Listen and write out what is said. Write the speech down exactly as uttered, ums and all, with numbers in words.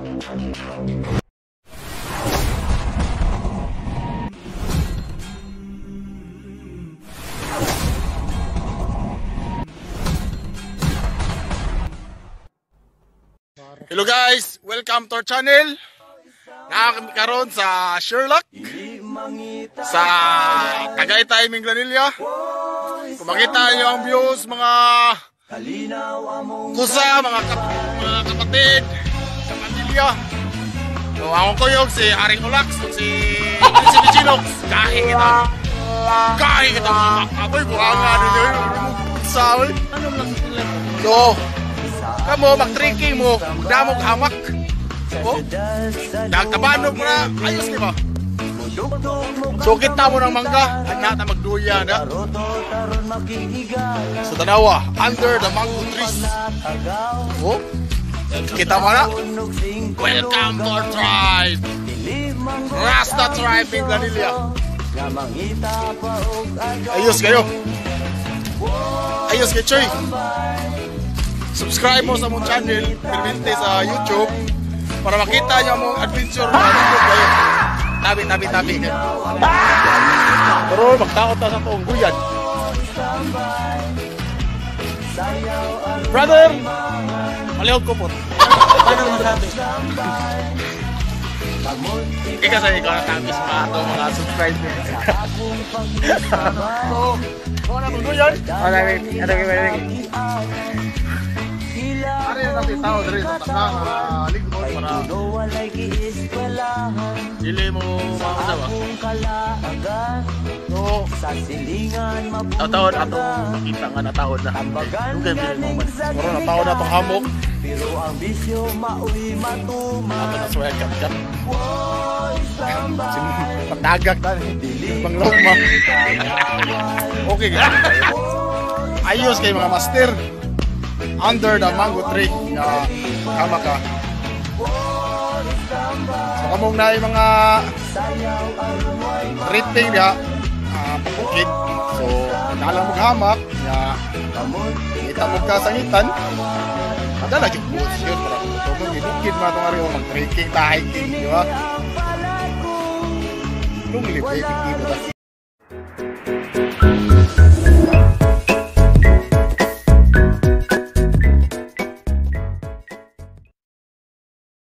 Hello guys, welcome to our channel. Nakakami karon sa Sherlock sa Tagaytay, Minglanilla. Kung makita nyo ang views, mga kusa, mga, kap mga kapatid sa pamilya. So, akong kuyog si Haring Ulax, si Sini Chinox. Kahi kita. Kahi kita mga kapoy. Buhangan ninyo yun. Sawi. So, kamo mag-trekking mo, damog hamak. Oh, nagtabanog mo na, ayos di ba? So kita mo ng mangga, anak na magduya na. So tanawa, under the mango trees. Oh, kita mo na. Welcome to our tribe, Rasta tribe in Minglanilla. Ayos kayo. Ayos kayo, Choy. Subscribe mo sa mong channel, permente sa YouTube para makita nyo mong adventure na nandun kayo. Tabi, tabi, tabi. Pero magtakot na sa toong guyan. Brother! Malihog ko po. Paano masabi? Ika sa ikaw na tamis mga ito mga subscribers. So, kung ano mong guyan? O, tabi. Ano kayo ba rin? Ano yung natin tao na rin sa takang uh, lingkod para dili mo makasawa. So, taon atong makita nga na taon na. Dugay bilin mo man. Siguro na taon na itong hamok. Ato na suwag kapkat. Patagak na. Pang logma. Okay guys. Ayos kayo mga master. Under the mango tree na kama ka. So kamong na yung mga tripping niya uh, pabukid. So dalang mong hamak niya kita mong kasangitan madala yung boots yun para kung ibukid mga itong ariyo mag-trekking, hiking, di ba? Nung ilipay, hindi mo tas